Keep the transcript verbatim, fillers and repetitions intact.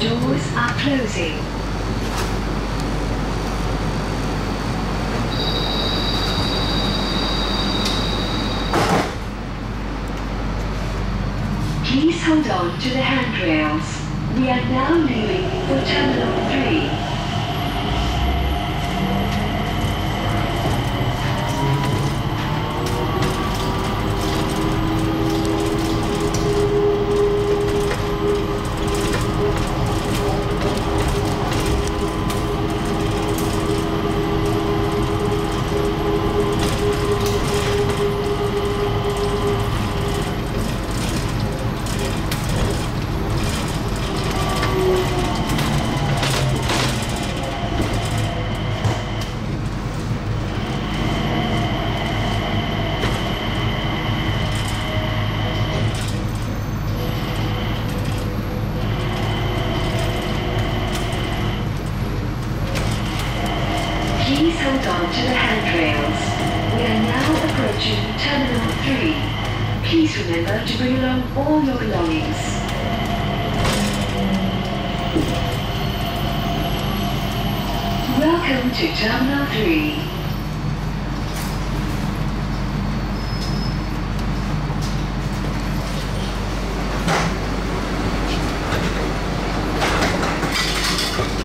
Doors are closing. Please hold on to the handrails. We are now leaving for Terminal three. Please hold on to the handrails. We are now approaching Terminal three. Please remember to bring along all your belongings. Welcome to Terminal three.